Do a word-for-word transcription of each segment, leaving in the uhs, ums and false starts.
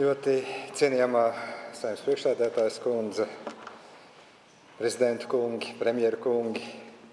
Ļoti cienījamā Saeimas priekšsēdētājas kundze, prezidenta kungi, premjera kungi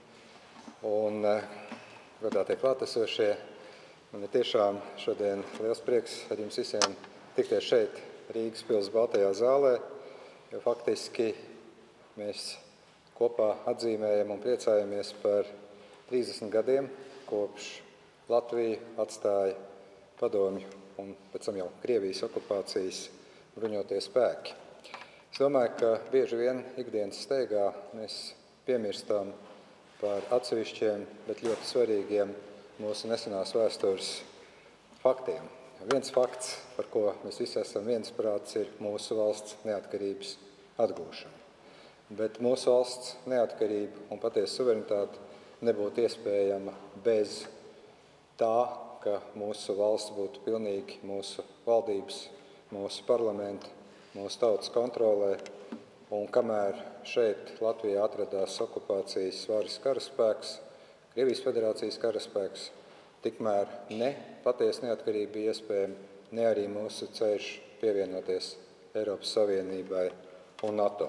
un godātie klātesošie. Man ir tiešām šodien liels prieks ar jums visiem tikties šeit, Rīgas pils Baltajā zālē, jo faktiski mēs kopā atzīmējam un priecājamies par trīsdesmit gadiem, kopš Latviju atstāja padomju un pēc tam jau Krievijas okupācijas bruņotie spēki. Es domāju, ka bieži vien ikdienas steigā mēs piemirstam par atsevišķiem, bet ļoti svarīgiem mūsu nesenās vēstures faktiem. Viens fakts, par ko mēs visi esam viensprāts, ir mūsu valsts neatkarības atgūšana. Bet mūsu valsts neatkarība un patiesa suverenitāte nebūtu iespējama bez tā, ka mūsu valsts būtu pilnīgi mūsu valdības, mūsu parlamenta, mūsu tautas kontrolē, un kamēr šeit Latvijā atradās okupācijas varas karaspēks, Krievijas federācijas karaspēks, tikmēr ne patiesa neatkarība bija iespējama, ne arī mūsu ceļš pievienoties Eiropas Savienībai un NATO.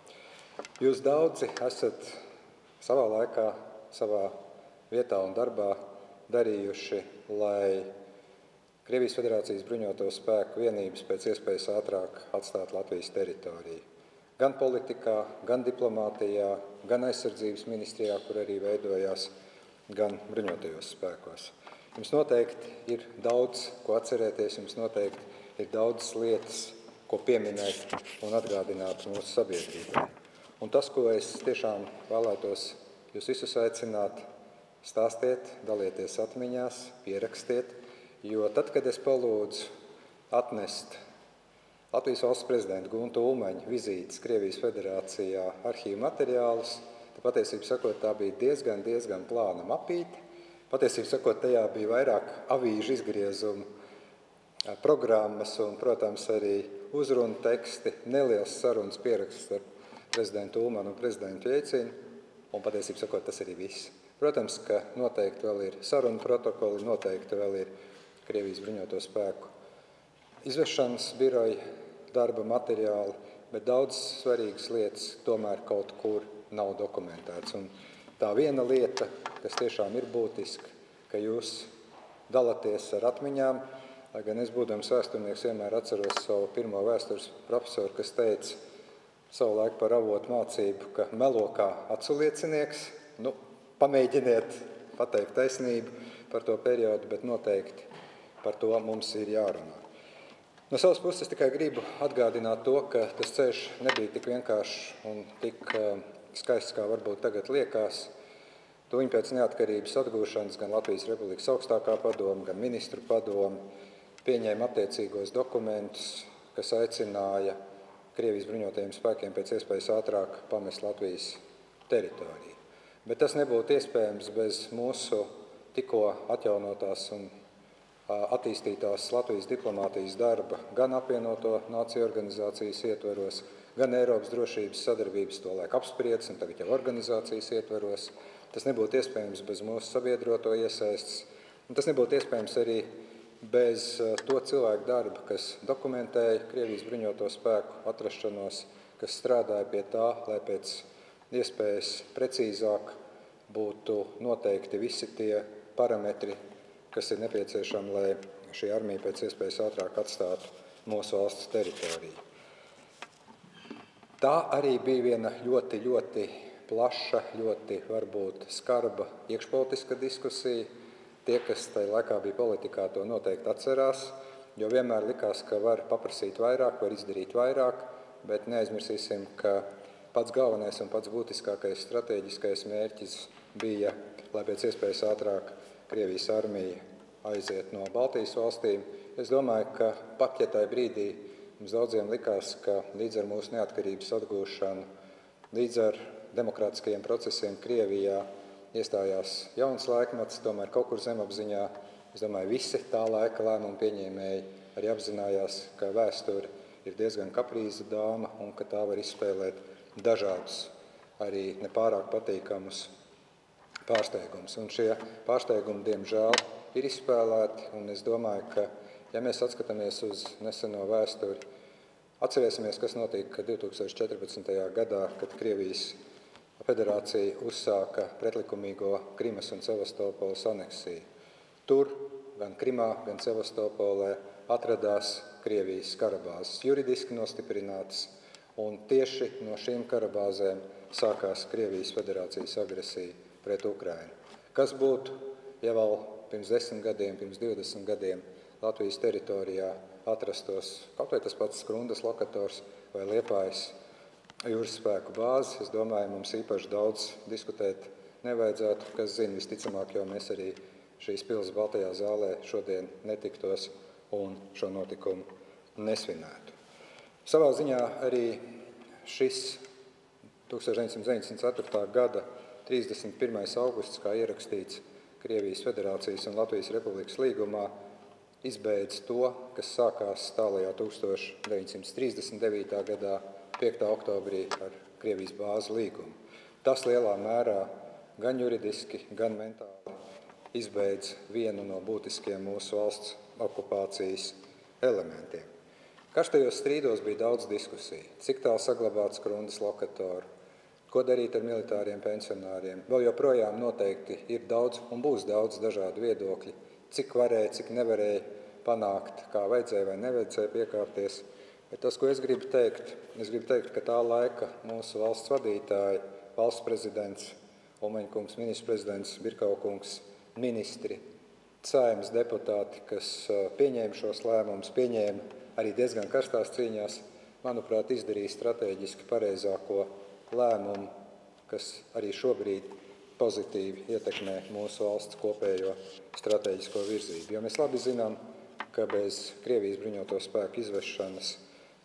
Jūs daudzi esat savā laikā, savā vietā un darbā darījuši, lai Krievijas federācijas bruņoto spēku vienības pēc iespējas ātrāk atstātu Latvijas teritoriju. Gan politikā, gan diplomātijā, gan aizsardzības ministrijā, kur arī veidojās, gan bruņotajos spēkos. Jums noteikti ir daudz, ko atcerēties, jums noteikti ir daudz lietas, ko pieminēt un atgādināt mūsu sabiedrībai. Un tas, ko es tiešām vēlētos jūs visus aicināt, stāstiet, dalieties atmiņās, pierakstiet, jo tad, kad es palūdzu atnest Latvijas valsts prezidenta Gunta Ulmaņa vizītes Krievijas federācijā arhīvu materiālus, tad patiesībā sakot, tā bija diezgan, diezgan plāna mapīte. Patiesībā sakot, tajā bija vairāk avīžu izgriezumu programmas un, protams, arī uzrunu teksti, neliels sarunas pieraksts ar prezidentu Ulmanu un prezidentu Jeicinu, un patiesībā sakot, tas arī viss. Protams, ka noteikti vēl ir sarunu protokoli, noteikti vēl ir Krievijas bruņoto spēku izvešanas biroja darba materiāli, bet daudz svarīgas lietas tomēr kaut kur nav dokumentēts. Un tā viena lieta, kas tiešām ir būtiska, ka jūs dalaties ar atmiņām, lai gan es būdams vēsturnieks vienmēr atceros savu pirmo vēstures profesoru, kas teica savulaik par avotu mācību, ka melo kā aculiecinieks. Nu, pamēģiniet pateikt taisnību par to periodu, bet noteikti par to mums ir jārunā. No savas puses tikai gribu atgādināt to, ka tas ceļš nebija tik vienkāršs un tik skaists, kā varbūt tagad liekas. Tūliņ pēc neatkarības atgūšanas gan Latvijas Republikas augstākā padome, gan ministru padome pieņēma attiecīgos dokumentus, kas aicināja Krievijas bruņotajiem spēkiem pēc iespējas ātrāk pamest Latvijas teritoriju. Bet tas nebūtu iespējams bez mūsu tikko atjaunotās un attīstītās Latvijas diplomātijas darba gan apvienoto nāciju organizācijas ietveros, gan Eiropas drošības sadarbības tolaik apspriedes un tagad jau organizācijas ietveros. Tas nebūtu iespējams bez mūsu sabiedroto iesaistes, un tas nebūtu iespējams arī bez to cilvēku darba, kas dokumentēja Krievijas bruņoto spēku atrašanos, kas strādāja pie tā, lai pēc iespējas precīzāk būtu noteikti visi tie parametri, kas ir nepieciešami, lai šī armija pēc iespējas ātrāk atstātu mūsu valsts teritoriju. Tā arī bija viena ļoti, ļoti plaša, ļoti varbūt skarba iekšpolitiska diskusija. Tie, kas tajā laikā bija politikā, to noteikti atcerās, jo vienmēr likās, ka var paprasīt vairāk, var izdarīt vairāk, bet neaizmirsīsim, ka pats galvenais un pats būtiskākais strateģiskais mērķis bija, lai pēc iespējas ātrāk Krievijas armija aiziet no Baltijas valstīm. Es domāju, ka pat ja tajā brīdī mums daudziem likās, ka līdz ar mūsu neatkarības atgūšanu, līdz ar demokrātiskajiem procesiem Krievijā iestājās jauns laikmets, tomēr kaut kur zemapziņā, es domāju, visi tā laika lēmumu pieņēmēji arī apzinājās, ka vēsture ir diezgan kaprīza dāma un ka tā var izspēlēt dažādus, arī nepārāk patīkamus pārsteigumus. Un šie pārsteigumi, diemžēl, ir izspēlēti, un es domāju, ka ja mēs atskatāmies uz neseno vēsturi, atcerēsimies, kas notika divi tūkstoši četrpadsmitajā gadā, kad Krievijas federācija uzsāka pretlikumīgo Krimas un Sevastopoles aneksiju. Tur, gan Krimā, gan Sevastopolē, atradās Krievijas karabāzes, juridiski nostiprinātas, un tieši no šīm karabāzēm sākās Krievijas federācijas agresija pret Ukrainu. Kas būtu, ja vēl pirms desmit gadiem, pirms divdesmit gadiem Latvijas teritorijā atrastos kaut vai tas pats Skrundas lokators vai Liepājas jūras spēku bāzi? Es domāju, mums īpaši daudz diskutēt nevajadzētu, kas zina, visticamāk, jo mēs arī šīs pils Baltajā zālē šodien netiktos un šo notikumu nesvinētu. Savā ziņā arī šis tūkstoš deviņsimt deviņdesmit ceturtā gada trīsdesmit pirmais augusts, kā ierakstīts Krievijas Federācijas un Latvijas Republikas līgumā, izbeidz to, kas sākās tālajā tūkstoš deviņsimt trīsdesmit devītā gadā piektā oktobrī ar Krievijas bāzu līgumu. Tas lielā mērā gan juridiski, gan mentāli izbeidz vienu no būtiskiem mūsu valsts okupācijas elementiem. Karstajos strīdos bija daudz diskusiju, cik tālu saglabāt Skrundas lokatoru, ko darīt ar militāriem pensionāriem. Vēl joprojām noteikti ir daudz un būs daudz dažādu viedokļu, cik varēja, cik nevarēja panākt, kā vajadzēja vai nevajadzēja piekāpties. Bet tas, ko es gribu teikt, es gribu teikt, ka tā laika mūsu valsts vadītāji, valsts prezidents, Ulmaņkungs, ministrs prezidents, Birkaukungs, ministri, Saeimas deputāti, kas pieņēma šos lēmumus, pieņēma arī diezgan karstās cīņās, manuprāt, izdarīja strateģiski pareizāko lēmumu, kas arī šobrīd pozitīvi ietekmē mūsu valsts kopējo strateģisko virzību. Jo mēs labi zinām, ka bez Krievijas bruņoto spēku izvešanas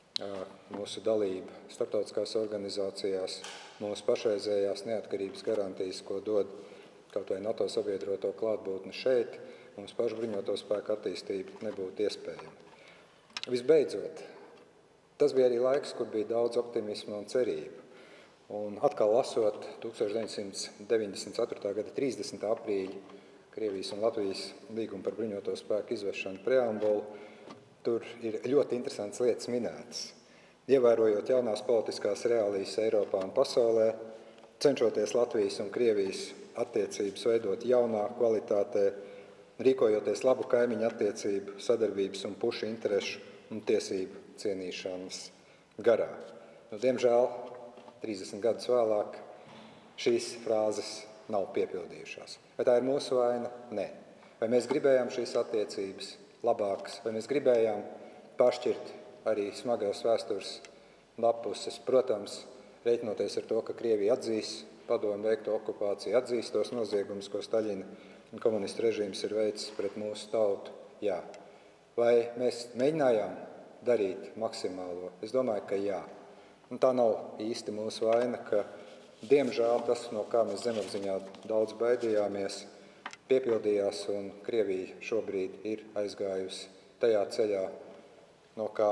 mūsu dalība starptautiskās organizācijās, mūsu pašreizējās neatkarības garantijas, ko dod kaut vai NATO sabiedroto klātbūtni šeit, mums pašu bruņoto spēku attīstība nebūtu iespējama. Visbeidzot, tas bija arī laiks, kur bija daudz optimisma un cerību. Un atkal lasot tūkstoš deviņsimt deviņdesmit ceturtā gada trīsdesmitā aprīļa Krievijas un Latvijas līgumu par bruņoto spēku izvešanu preambulu, tur ir ļoti interesants lietas minētas. Ievērojot jaunās politiskās reālijas Eiropā un pasaulē, cenšoties Latvijas un Krievijas attiecības veidot jaunā kvalitātē, rīkojoties labu kaimiņu attiecību, sadarbības un pušu interešu un tiesību cienīšanas garā. Nu, diemžēl, trīsdesmit gadus vēlāk, šīs frāzes nav piepildījušās. Vai tā ir mūsu vaina? Nē. Vai mēs gribējām šīs attiecības labākas, vai mēs gribējām pašķirt arī smagās vēstures lapuses? Protams, reiķinoties ar to, ka Krievija atzīs padomu veikto okupāciju, atzīs tos noziegumus, ko Staļina un komunistu režīms ir veicis pret mūsu tautu. Jā. Vai mēs mēģinājām darīt maksimālo? Es domāju, ka jā. Un tā nav īsti mūsu vaina, ka, diemžēl, tas, no kā mēs zemapziņā daudz baidījāmies, piepildījās, un Krievija šobrīd ir aizgājusi tajā ceļā, no kā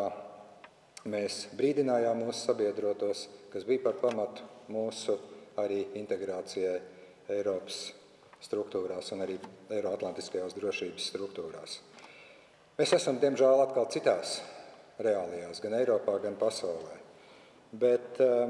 mēs brīdinājām mūsu sabiedrotos, kas bija par pamatu mūsu arī integrācijai Eiropas struktūrās un arī Eiroatlantiskajās drošības struktūrās. Mēs esam, diemžēl, atkal citās reālijās, gan Eiropā, gan pasaulē. Bet uh,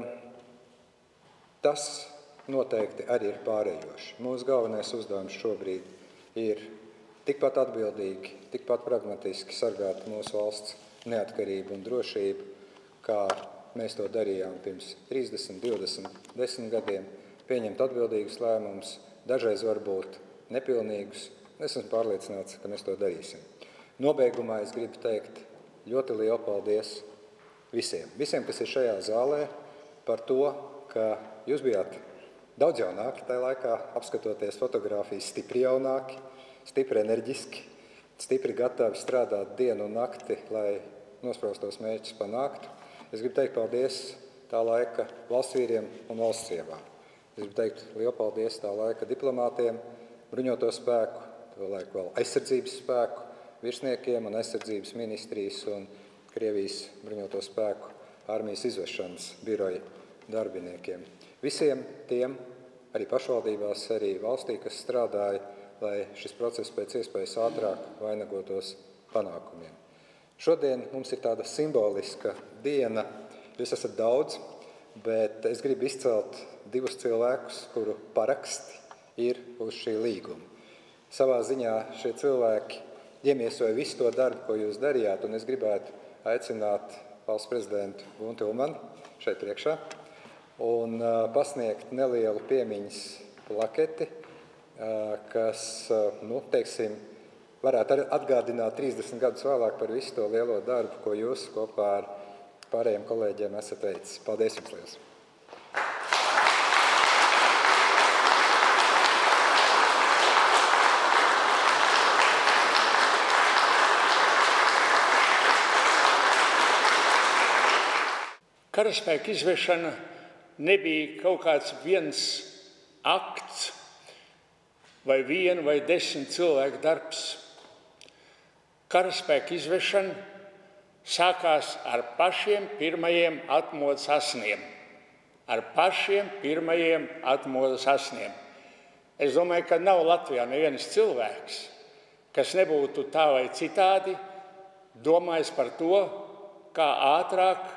tas noteikti arī ir pārējoši. Mūsu galvenais uzdevums šobrīd ir tikpat atbildīgi, tikpat pragmatiski sargāt mūsu valsts neatkarību un drošību, kā mēs to darījām pirms trīsdesmit, divdesmit, desmit gadiem, pieņemt atbildīgus lēmumus, dažreiz varbūt nepilnīgus. Es esmu pārliecināts, ka mēs to darīsim. Nobeigumā es gribu teikt ļoti lielu paldies visiem. Visiem, kas ir šajā zālē, par to, ka jūs bijāt daudz jaunāki tajā laikā, apskatoties fotogrāfijas stipri jaunāki, stipri enerģiski, stipri gatavi strādāt dienu un nakti, lai nospraustos mērķus panāktu. Es gribu teikt paldies tā laika valstsvīriem un valstsievām. Es gribu teikt lielu paldies tā laika diplomātiem, bruņoto spēku, to laiku vēl aizsardzības spēku, virsniekiem un aizsardzības ministrijas un Krievijas bruņoto spēku armijas izvešanas biroja darbiniekiem. Visiem tiem, arī pašvaldībās, arī valstī, kas strādāja, lai šis process pēc iespējas ātrāk vainagotos panākumiem. Šodien mums ir tāda simboliska diena, jūs esat daudz, bet es gribu izcelt divus cilvēkus, kuru paraksti ir uz šī līguma. Savā ziņā šie cilvēki iemiesoja visu to darbu, ko jūs darījāt, un es gribētu aicināt valsts prezidentu Guntu Ulmanu šeit priekšā un pasniegt nelielu piemiņas plaketi, kas, nu, teiksim, varētu atgādināt trīsdesmit gadus vēlāk par visu to lielo darbu, ko jūs kopā ar pārējiem kolēģiem esat veicis. Paldies jums liels! Karaspēka izvešana nebija kaut kāds viens akts vai viena vai desmit cilvēku darbs. Karaspēka izvešana sākās ar pašiem pirmajiem atmodas asniem. Ar pašiem pirmajiem atmodas asniem. Es domāju, ka nav Latvijā nevienas cilvēks, kas nebūtu tā vai citādi domājis par to, kā ātrāk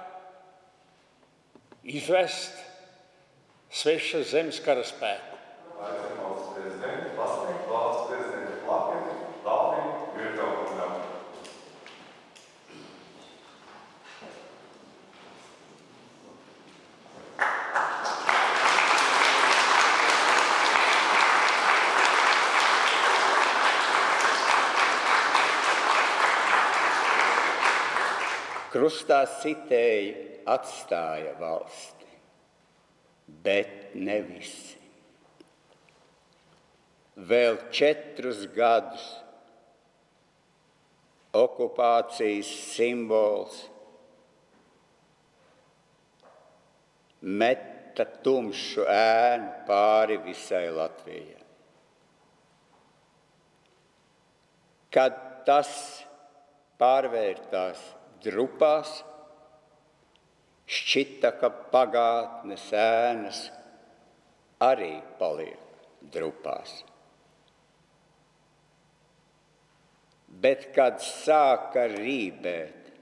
izvest svešas zemes karaspēku. Aicinu valsts prezidentu pasniegt valsts prezidenta plaketi Valdim Virtaukungam. Krustā sitēji atstāja valsti, bet ne visi. Vēl četrus gadus okupācijas simbols meta tumšu ēnu pāri visai Latvijai. Kad tas pārvērtās drupās, šķita, ka pagātnes ēnas arī paliek drupās. Bet, kad sāka rībēt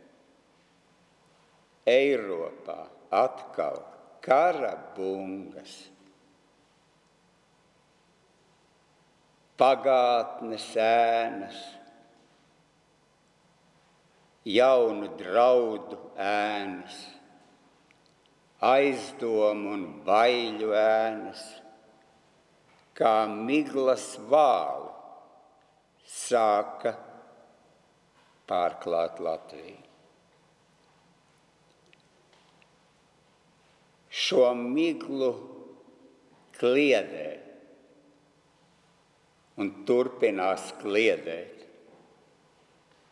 Eiropā atkal kara bungas, pagātnes ēnas, jaunu draudu ēnas, aizdomu un baiļu ēnas, kā miglas vāli sāka pārklāt Latviju. Šo miglu kliedē un turpinās kliedēt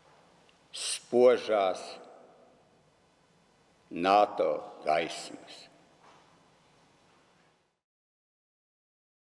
spožās NATO gaismas.